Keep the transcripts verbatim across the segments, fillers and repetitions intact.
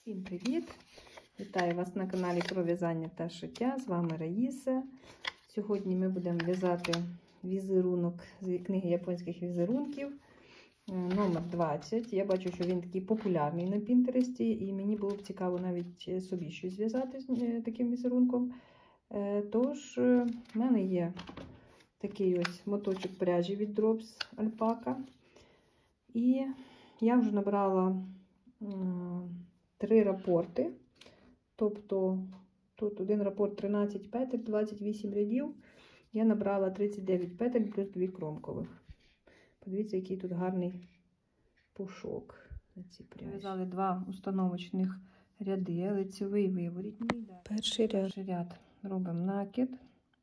Всім привіт! Вітаю вас на каналі про в'язання та шиття. З вами Раїса. Сьогодні ми будемо в'язати візерунок з книги японських візерунків номер двадцять. Я бачу, що він такий популярний на Пінтересті, і мені було б цікаво навіть собі щось зв'язати з таким візерунком. Тож, в мене є такий ось моточок пряжі від Drops Alpaca. І я вже набрала три рапорти, тобто тут один рапорт тринадцять петель, двадцять вісім рядів. Я набрала тридцять дев'ять петель плюс дві кромкових. Подивіться, який тут гарний пушок на цій пряжі. В'язали два установочних ряди, лицевий, виворітній. Перший ряд. Перший ряд робимо накид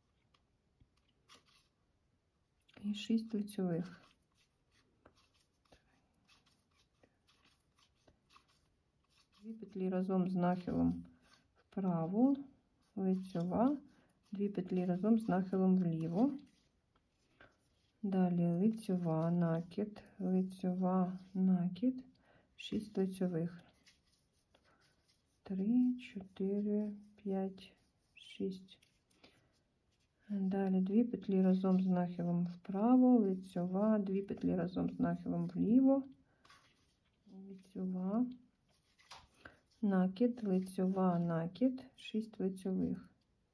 і шість лицевих. Дві петлі разом з нахилом вправо, лицьова, дві петлі разом з нахилом вліво. Далі лицьова, накид, лицьова, накид, шість лицьових. три, чотири, п'ять, шість. Далі дві петлі разом з нахилом вправо, лицьова, дві петлі разом з нахилом вліво, лицьова, накид, лицьова, накид, шість лицьових.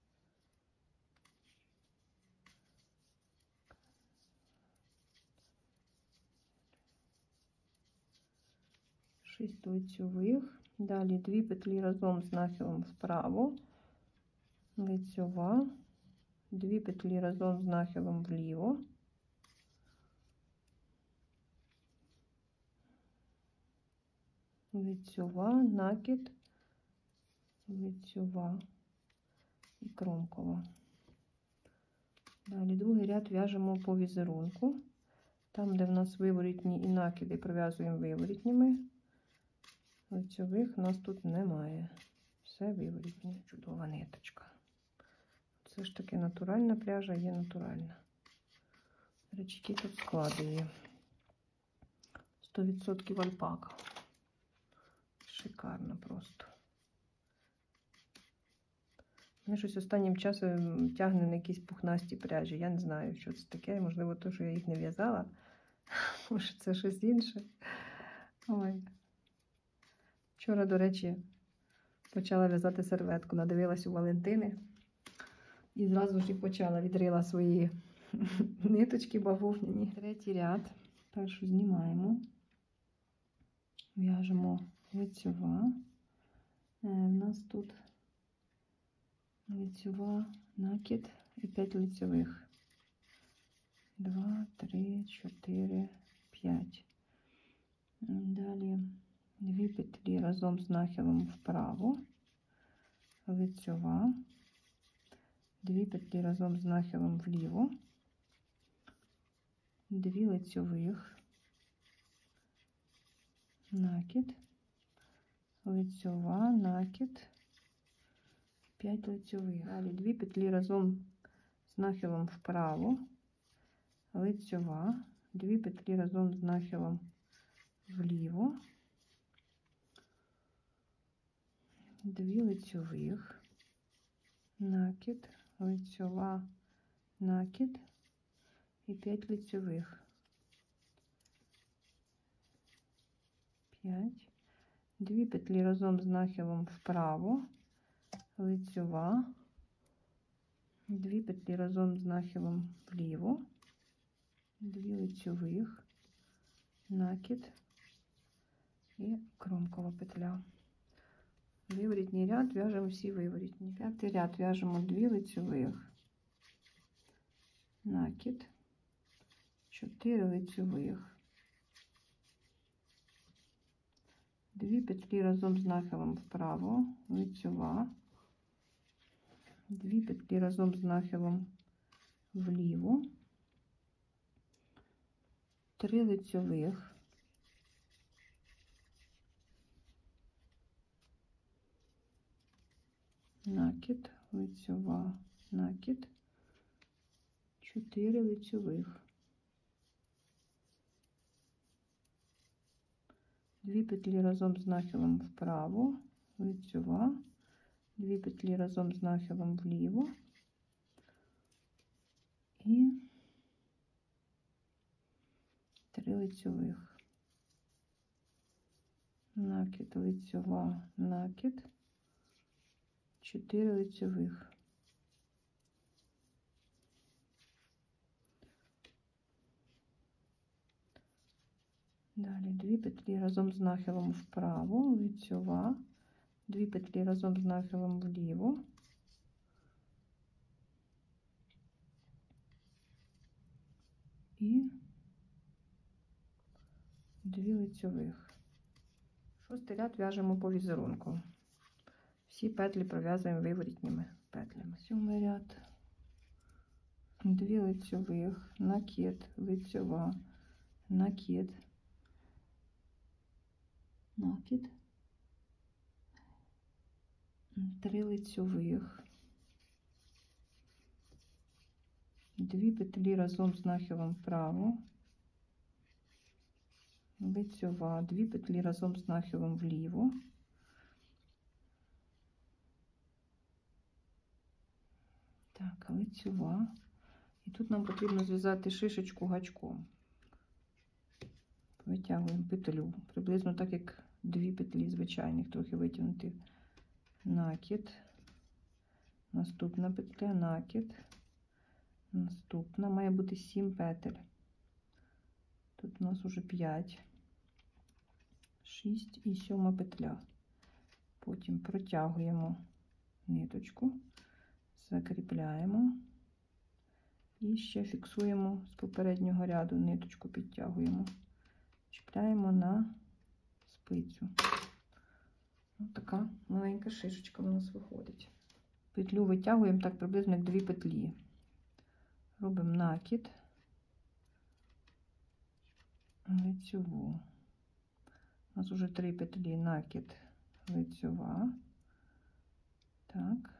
шість лицьових. Далі дві петлі разом з нахилом вправо, лицьова, дві петлі разом з нахилом вліво, лицьова, накид, лицьова і кромкова. Далі другий ряд в'яжемо по візерунку. Там, де в нас виворітні і накиди, пров'язуємо виворітніми. Лицьових у нас тут немає. Все виворітні. Чудова ниточка. Це ж таки натуральна пряжа, є натуральна. До речі, які тут склади є. сто відсотків альпака. Шикарно просто. Мене щось останнім часом тягне на якісь пухнасті пряжі. Я не знаю, що це таке. Можливо, то, що я їх не в'язала. Може, це щось інше. Ой. Вчора, до речі, почала в'язати серветку. Надивилась у Валентини. І зразу ж і почала. Відрила свої ниточки бавовняні. Третій ряд. Першу знімаємо. В'яжемо лицьова. У нас тут лицьова, накид і п'ять лицьових. два, три, чотири, п'ять. Далі дві петлі разом з нахилом вправо, лицьова, дві петлі разом з нахилом вліво, дві лицьових, накид, лицьова, накид, п'ять лицьових. Далі дві петлі разом з нахилом вправо, лицьова, дві петлі разом з нахилом вліво, дві лицьових, накид, лицьова, накид і п'ять лицьових. п'ять. Дві петлі разом з нахилом вправо, лицьова, дві петлі разом з нахилом вліво, дві лицьових, накид і кромкова петля. Виворітній ряд в'яжемо всі виворітні. П'ятий ряд в'яжемо дві лицьових, накид, чотири лицьових, дві петлі разом з нахилом вправо, лицьова, дві петлі разом з нахилом вліво, три лицьових, накид, лицьова, накид, чотири лицьових, дві петлі разом з нахилом вправо, лицьова, дві петлі разом з нахилом вліво і три лицьових. Накид, лицьова, накид, чотири лицьових. Далі дві петлі разом з нахилом вправо, лицьова, дві петлі разом з нахилом вліво і дві лицьових. Шостий ряд в'яжемо по візерунку. Всі петлі пров'язуємо виворітніми петлями. Сьомий ряд, дві лицьових, накид, лицьова, накид, накид, три лицьових, дві петлі разом з нахилом вправо, лицьова, дві петлі разом з нахилом вліво, так, лицьова, і тут нам потрібно зв'язати шишечку гачком. Витягуємо петлю, приблизно так, як дві петлі звичайних, трохи витягнути. Накид, наступна петля, накид, наступна, має бути сім петель. Тут у нас уже п'ять, шість і сьома петля. Потім протягуємо ниточку, закріпляємо і ще фіксуємо з попереднього ряду, ниточку підтягуємо, чіпляємо на спицю. Ось така маленька шишечка у нас виходить. Петлю витягуємо так приблизно як дві петлі. Робимо накид, лицьову. У нас вже три петлі, накид, лицьова. Так.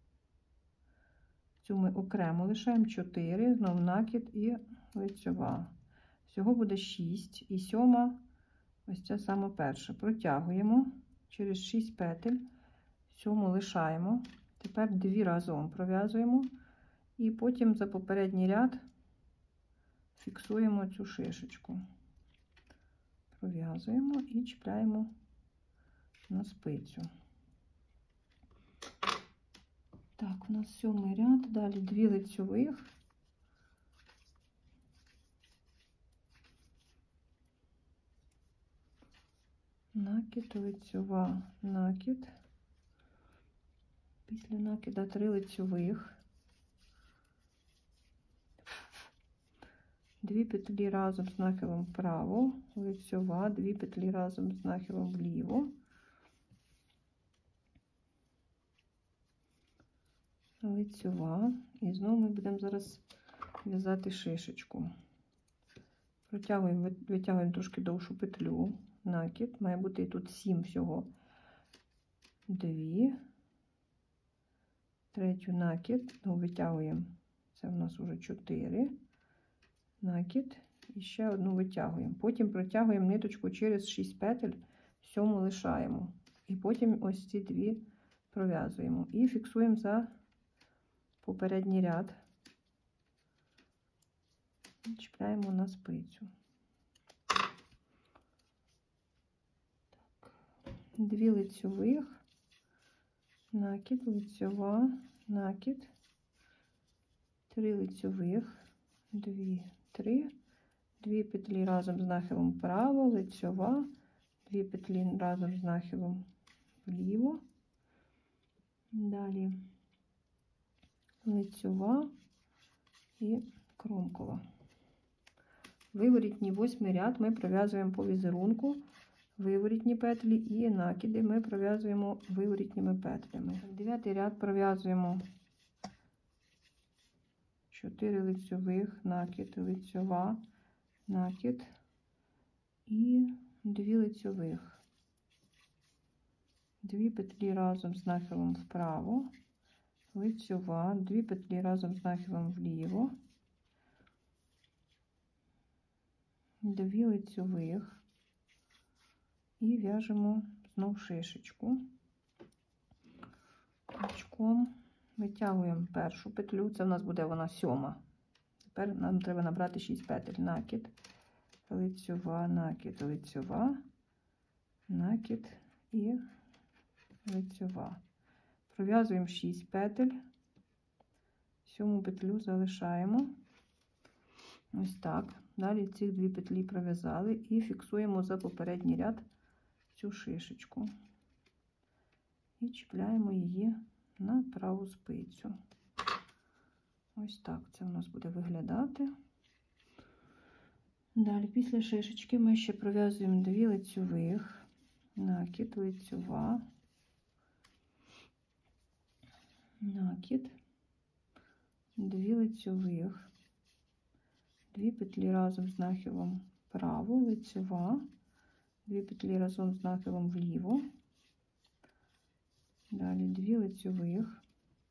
Цю ми окремо лишаємо чотири, знову накид і лицьова. Всього буде шість. І сьома, ось ця сама перша. Протягуємо через шість петель, сьому лишаємо. Тепер дві разом пров'язуємо. І потім за попередній ряд фіксуємо цю шишечку. Пров'язуємо і чіпляємо на спицю. Так, у нас сьомий ряд, далі дві лицьових. Накид, лицьова, накид. Після накида три лицьових. Дві петлі разом з нахилом вправо, лицьова, дві петлі разом з нахилом вліво. Лицьова. І знову ми будемо зараз в'язати шишечку. Протягуємо, витягуємо трошки довшу петлю, накид, має бути і тут сім всього. Дві, третю накид, ну, витягуємо, це в нас уже чотири, накид, і ще одну витягуємо. Потім протягуємо ниточку через шість петель, сьому лишаємо. І потім ось ці дві пров'язуємо. І фіксуємо за попередній ряд. І чіпляємо на спицю. Так. Дві лицьових, накид, лицьова, накид, три лицьових, дві, три, дві петлі разом з нахилом вправо, лицьова, дві петлі разом з нахилом вліво, далі лицьова і кромкова. Виворітній восьмий ряд ми пров'язуємо по візерунку, виворітні петлі і накиди ми пров'язуємо виворітніми петлями. Дев'ятий ряд пров'язуємо чотири лицьових, накид, лицьова, накид і дві лицьових. Дві петлі разом з нахилом вправо, лицьова, дві петлі разом з нахилом вліво, дві лицьових і в'яжемо знов шишечку. шишечком, витягуємо першу петлю, це в нас буде вона сьома. Тепер нам треба набрати шість петель. Накид, лицьова, накид, лицьова, накид і лицьова. Пров'язуємо шість петель, сьому петлю залишаємо. Ось так. Далі ці дві петлі пров'язали і фіксуємо за попередній ряд цю шишечку. І чіпляємо її на праву спицю. Ось так це у нас буде виглядати. Далі після шишечки ми ще пров'язуємо дві лицьових, накид, лицьова, накид, дві лицьових, дві петлі разом з нахилом вправо, лицьова, дві петлі разом з нахилом вліво, далі дві лицьових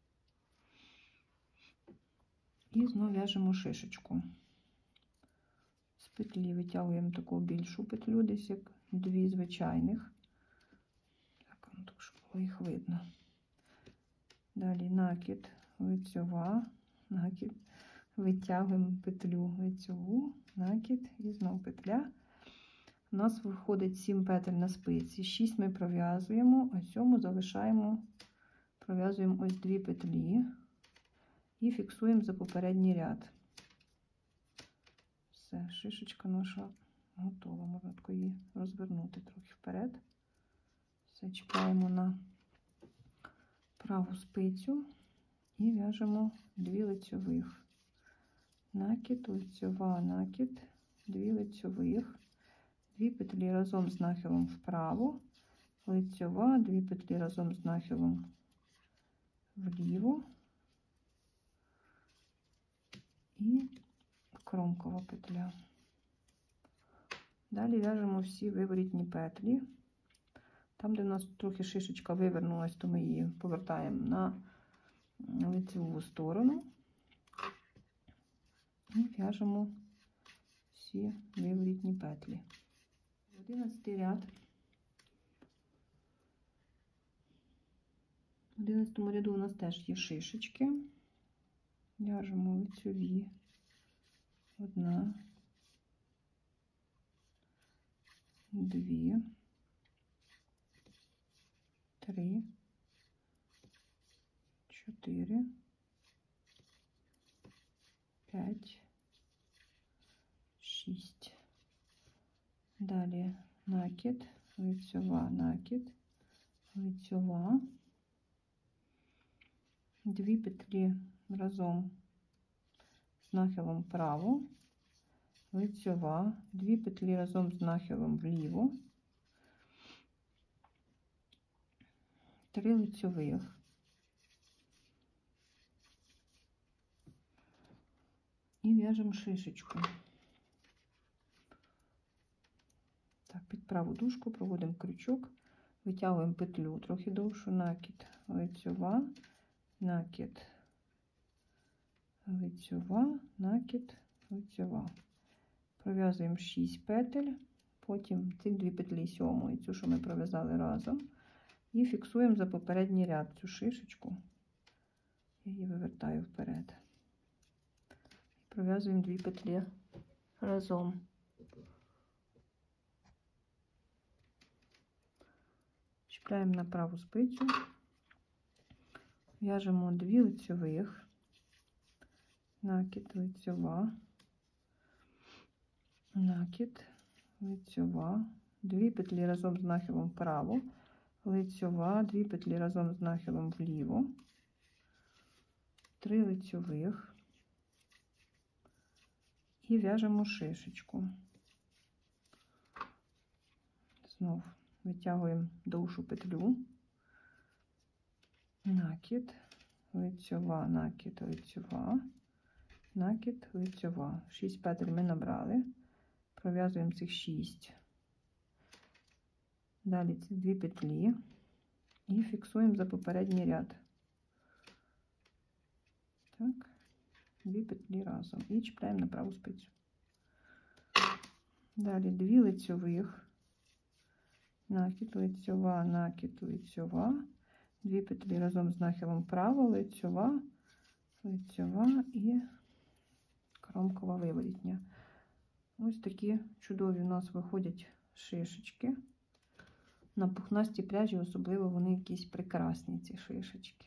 і знову в'яжемо шишечку. З петлі витягуємо таку більшу петлю, десь як дві звичайних, так, щоб було їх видно. Далі накид, лицьова, накид, витягуємо петлю лицьову, накид і знову петля. У нас виходить сім петель на спиці, шість ми пров'язуємо, а сьому залишаємо, пров'язуємо ось дві петлі і фіксуємо за попередній ряд. Все, шишечка наша готова, можна тако її розвернути трохи вперед. Все, чіпляємо на праву спицю і в'яжемо дві лицьових. Накид, лицьова, накид, дві лицьових, дві петлі разом з нахилом вправо, лицьова, дві петлі разом з нахилом вліво і кромкова петля. Далі в'яжемо всі виворітні петлі. Там, де в нас трохи шишечка вивернулась, то ми її повертаємо на лицеву сторону і в'яжемо всі виворітні петлі. одинадцятий ряд. В одинадцятому ряду у нас теж є шишечки. В'яжемо лицеві. Одна, дві, три, чотири, п'ять, шість. Далі накид, лицьова, накид, лицьова, дві петлі разом з нахилом вправо, лицьова, дві петлі разом з нахилом вліво, три лицьових, і в'яжемо шишечку. Так, під праву дужку проводимо крючок, витягуємо петлю трохи довшу, накид, лицьова, накид, лицьова, накид, лицьова. Пров'язуємо шість петель, потім ці дві петлі сьому і цю, що ми пров'язали разом, і фіксуємо за попередній ряд цю шишечку. Я її вивертаю вперед. Пров'язуємо дві петлі разом. Чіпляємо на праву спицю, в'яжемо дві лицьових, накид, лицьова, накид, лицьова, дві петлі разом з нахилом вправо, лицьова, дві петлі разом з нахилом вліво, три лицьових і в'яжемо шишечку. Знов витягуємо довшу петлю, накид, лицьова, накид, лицьова, накид, лицьова. шість петель ми набрали, пров'язуємо цих шість. Далі ці дві петлі і фіксуємо за попередній ряд. Так, дві петлі разом і чіпляємо на праву спицю. Далі дві лицьових, накид, лицьова, накид, лицьова, дві петлі разом з нахилом вправо, лицьова, лицьова і кромкова виворітня. Ось такі чудові у нас виходять шишечки. На пухнастій пряжі особливо вони якісь прекрасні, ці шишечки.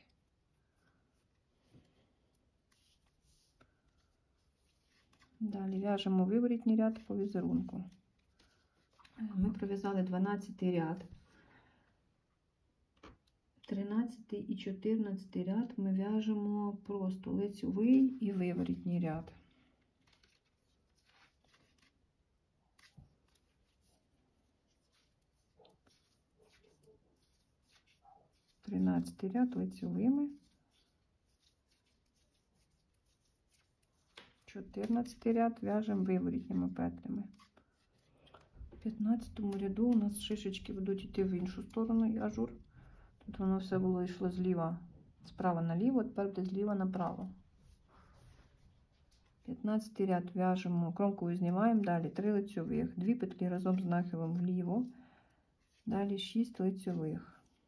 Далі в'яжемо виворітній ряд по візерунку. Ми пров'язали дванадцятий ряд. тринадцятий і чотирнадцятий ряд ми в'яжемо просто лицьовий і виворітній ряд. тринадцятий ряд лицьовими, чотирнадцятий ряд в'яжемо виворітніми петлями. В п'ятнадцятому ряду у нас шишечки будуть йти в іншу сторону, ажур. Тут воно все було йшло зліва, справа наліво, тепер буде зліва направо. п'ятнадцятий ряд в'яжемо, кромкову знімаємо, далі три лицьових, дві петлі разом з нахилом вліво, далі шість лицьових.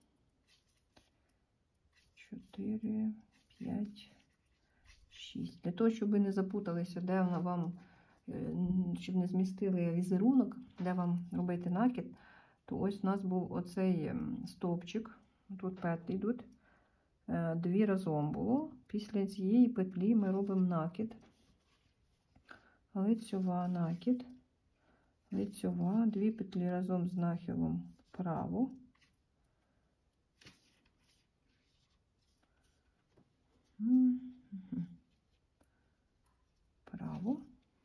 чотири, п'ять, шість. Для того, щоб ви не запуталися, де вона вам, щоб не змістили візерунок, де вам робити накид, то ось у нас був оцей стовпчик, тут петлі йдуть, дві разом було. Після цієї петлі ми робимо накид, лицьова, накид, лицьова, дві петлі разом з нахилом вправо, право,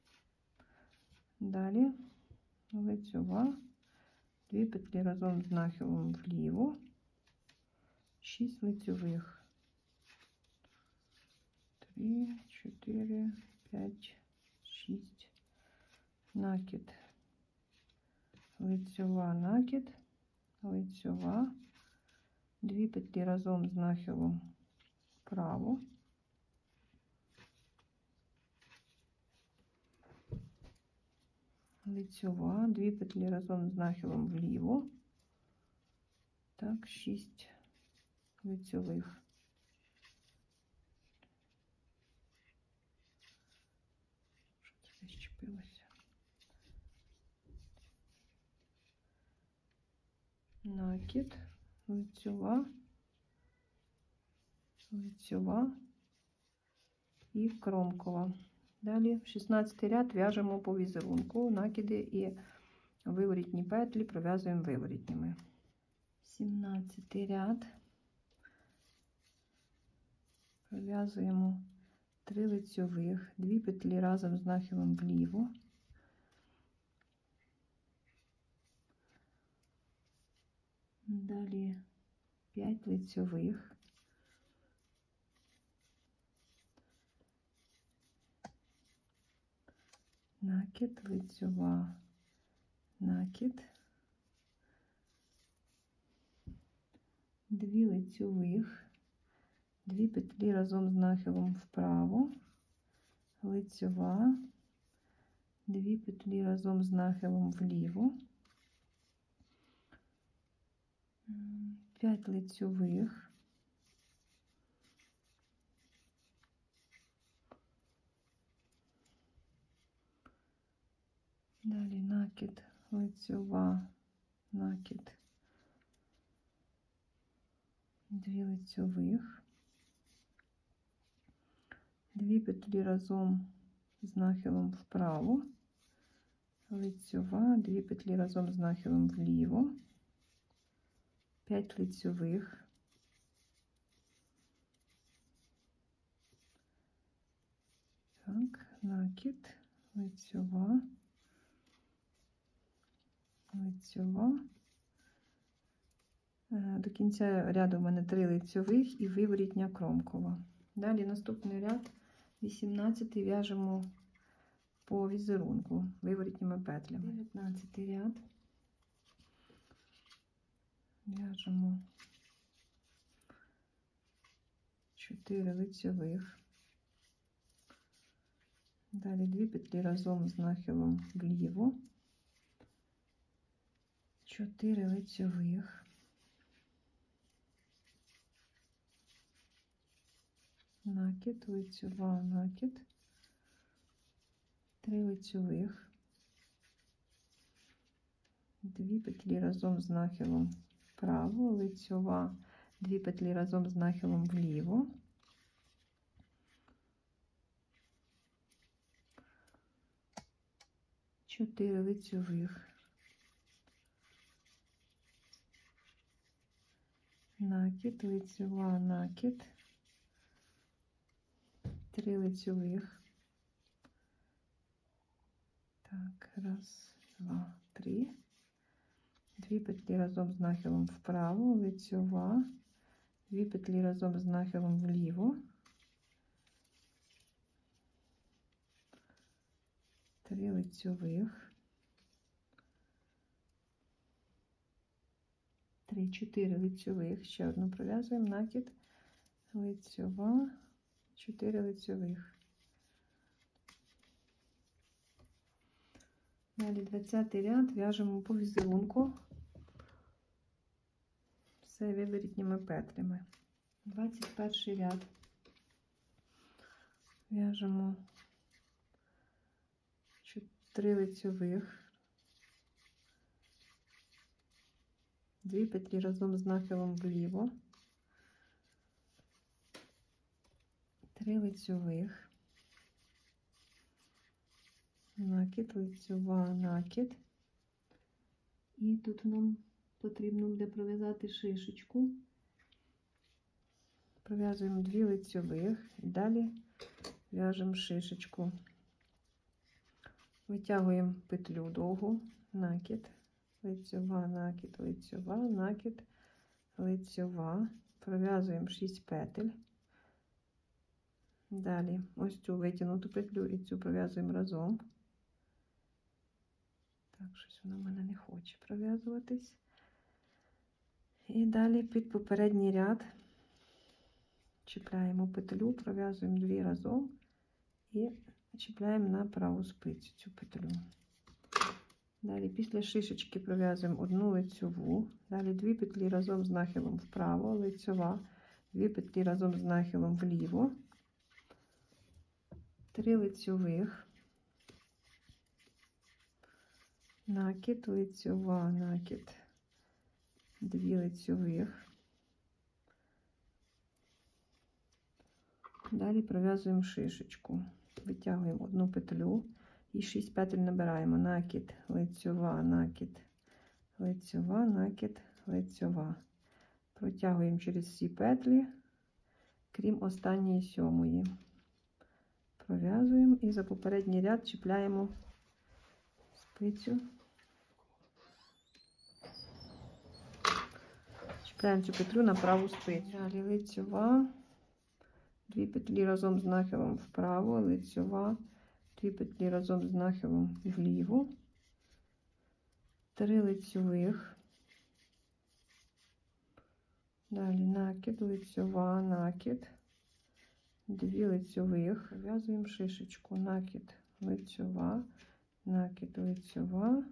далі лицьова, дві петлі разом з нахилом вліво, шість лицьових, три, чотири, п'ять, шість, накид, лицьова, накид, лицьова, дві петлі разом з нахилом вправо, лицьова, дві петлі разом з нахилом вліво, так, шість лицьових, що це зачепилося, накид, лицьова, лицьова і кромкова. Далі в шістнадцятий ряд в'яжемо по візерунку, накиди і виворітні петлі пров'язуємо виворітніми. сімнадцятий ряд пров'язуємо три лицьових, дві петлі разом з нахилом вліво, далі п'ять лицьових, накид, лицьова, накид, дві лицьових, дві петлі разом з нахилом вправо, лицьова, дві петлі разом з нахилом вліво, п'ять лицьових, далі накид, лицьова, накид, дві лицьових, дві петлі разом з нахилом вправо, лицьова, дві петлі разом з нахилом вліво, п'ять лицьових, так, накид, лицьова, лицьова. До кінця ряду в мене три лицьових і виворітня кромкова. Далі наступний ряд, вісімнадцятий, в'яжемо по візерунку виворітніми петлями. дев'ятнадцятий ряд в'яжемо чотири лицьових, далі дві петлі разом з нахилом вліво, чотири лицьових, накид, лицьова, накид, три лицьових, дві петлі разом з нахилом вправо, лицьова, дві петлі разом з нахилом вліво, чотири лицьових, накид, лицьова, накид, три лицьових, так, раз, два, три, дві петлі разом з нахилом вправо, лицьова, дві петлі разом з нахилом вліво, три лицьових, три, чотири лицьових, ще одну пров'язуємо, накид, лицьова, чотири лицьових. Далі двадцятий ряд в'яжемо по візерунку все виворітніми петлями. двадцять перший ряд в'яжемо три лицьових, дві петлі разом з нахилом вліво, три лицьових, накид, лицьова, накид, і тут нам потрібно буде пров'язати шишечку. Пров'язуємо дві лицьових і далі в'яжемо шишечку. Витягуємо петлю довгу, накид, лицьова, накид, лицьова, накид, лицьова, пров'язуємо шість петель. Далі ось цю витягнуту петлю і цю пров'язуємо разом. Так, щось воно в мене не хоче пров'язуватись. І далі під попередній ряд чіпляємо петлю, пров'язуємо дві разом і чіпляємо на праву спицю цю петлю. Далі після шишечки пров'язуємо одну лицьову, далі дві петлі разом з нахилом вправо, лицьова, дві петлі разом з нахилом вліво, три лицьових, накид, лицьова, накид, дві лицьових. Далі пров'язуємо шишечку, витягуємо одну петлю і шість петель набираємо, накид, лицьова, накид, лицьова, накид, лицьова. Протягуємо через всі петлі, крім останньої сьомої. Пров'язуємо і за попередній ряд чіпляємо спицю. Чіпляємо цю петлю на праву спицю. Далі лицьова, дві петлі разом з нахилом вправо, лицьова, дві петлі разом з нахилом вліво, три лицьових, далі накид, лицьова, накид, дві лицьових, пров'язуємо шишечку, накид, лицьова, накид, лицьова,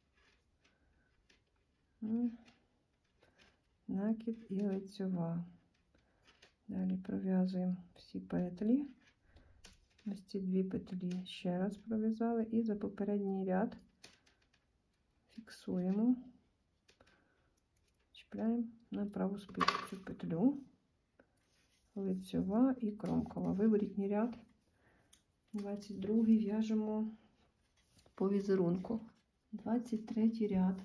накид і лицьова. Далі пров'язуємо всі петлі. Ось ці дві петлі ще раз пров'язали і за попередній ряд фіксуємо, чіпляємо на праву спицю цю петлю, лицьова і кромкова. Виворітній ряд. двадцять другий в'яжемо по візерунку. двадцять третій ряд.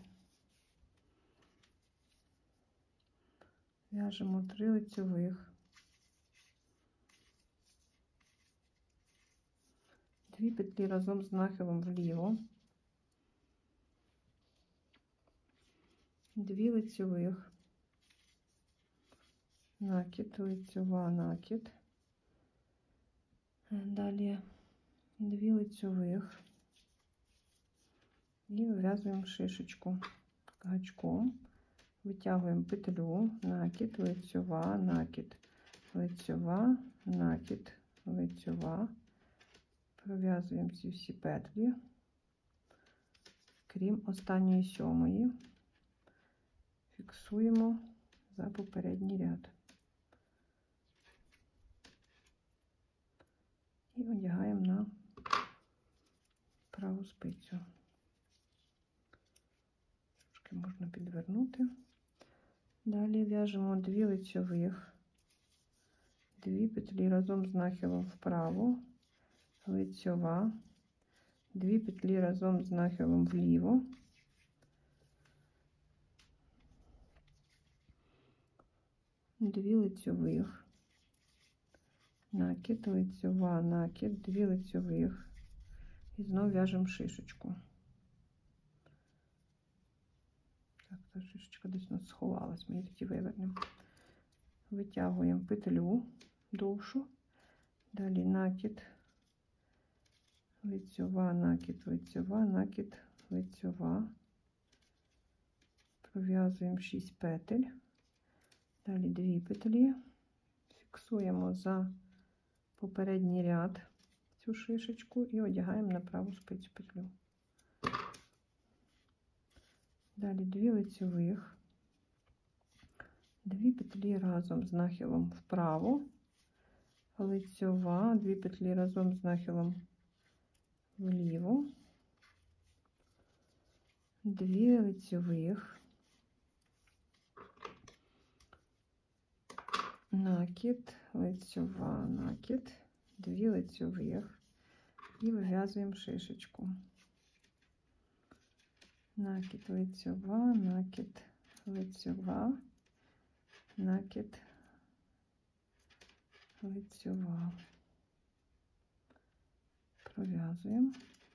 В'яжемо три лицьових, дві петлі разом з нахилом вліво, дві лицьових, накид, лицьова, накид, далі дві лицьових і вив'язуємо шишечку гачком, витягуємо петлю, накид, лицьова, накид, лицьова, накид, лицьова. Пров'язуємо ці всі петлі, крім останньої сьомої, фіксуємо за попередній ряд. і одягаємо на праву спицю. Трошки можна підвернути. Далі в'яжемо дві лицьових, дві петлі разом з нахилом вправо, лицьова, дві петлі разом з нахилом вліво, дві лицьових, накид, лицьова, накид, дві лицьових, і знову в'яжемо шишечку. Так, та шишечка десь у нас сховалась, ми її тоді вивернемо. Витягуємо петлю довшу, далі накид, лицьова, накид, лицьова, накид, лицьова. Пров'язуємо шість петель, далі дві петлі, фіксуємо за попередній ряд цю шишечку і одягаємо на праву спицю петлю. Далі дві лицьових, дві петлі разом з нахилом вправо, лицьова, дві петлі разом з нахилом вліво, дві лицьових, накид, лицьова, накид, дві лицьових і вив'язуємо шишечку. Накид, лицьова, накид, лицьова, накид, лицьова. Пров'язуємо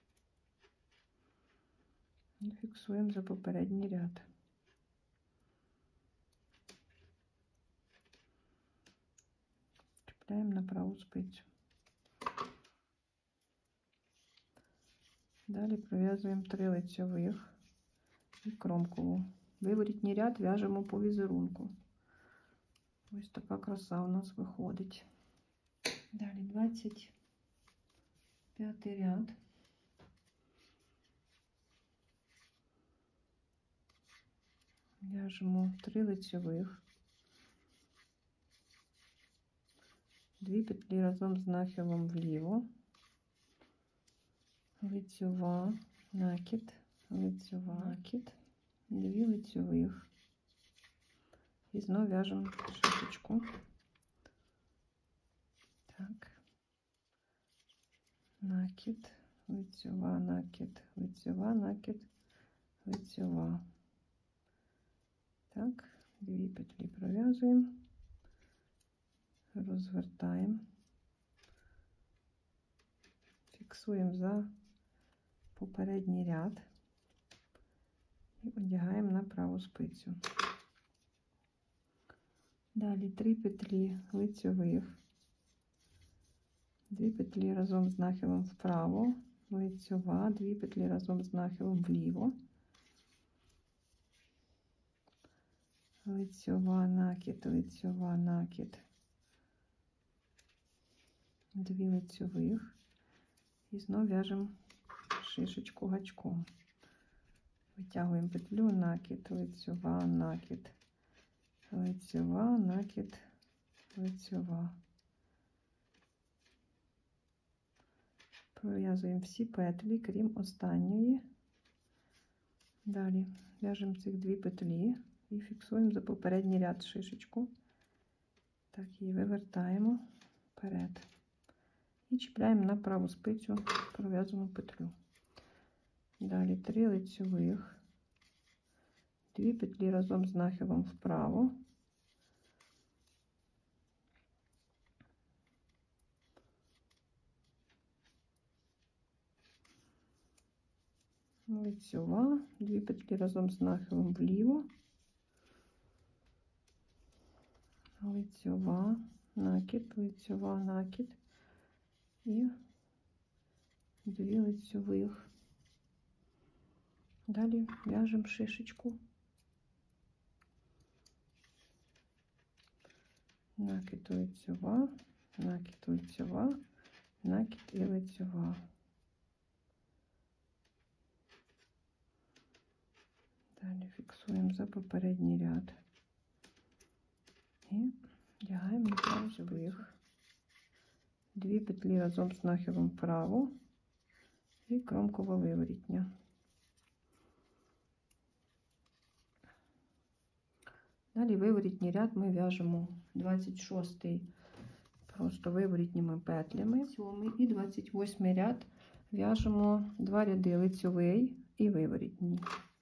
і фіксуємо за попередній ряд. Чіпляємо на праву спицю. Далі пров'язуємо три лицьових і кромкову. Виворітній ряд в'яжемо по візерунку. Ось така краса у нас виходить. Далі двадцять п'ятий ряд. В'яжемо три лицьових, дві петлі разом з нахилом вліво, лицьова, накид, лицьова, накид, дві лицьових. І знову в'яжемо шишечку. Так. Накид, лицьова, накид, лицьова, накид, лицьова. Так, дві петлі пров'язуємо, розвертаємо, фіксуємо за попередній ряд і одягаємо на праву спицю. Далі три петлі лицьових, дві петлі разом з нахилом вправо, лицьова, дві петлі разом з нахилом вліво, лицьова, накид, лицьова, накид, дві лицьових і знову в'яжемо шишечку гачком. Витягуємо петлю, накид, лицьова, накид, лицьова, накид, лицьова. Пров'язуємо всі петлі, крім останньої. Далі в'яжемо цих дві петлі і фіксуємо за попередній ряд шишечку. Так, її вивертаємо вперед. І чіпляємо на праву спицю пров'язану петлю. Далі три лицьових, дві петлі разом з нахилом вправо, лицьова, дві петлі разом з нахилом вліво, лицьова, накид, лицьова, накид і дві лицьових. Далі в'яжемо шишечку, накид, лицьова, накид, лицьова, накид і лицьова. Далі фіксуємо за попередній ряд і вдягаємо на лицьових. дві петлі разом з нахилом вправо і кромкова виворітня. Далі виворітній ряд ми в'яжемо двадцять шостий просто виворітніми петлями, сьомий і двадцять восьмий ряд в'яжемо два ряди лицьовий і виворітній.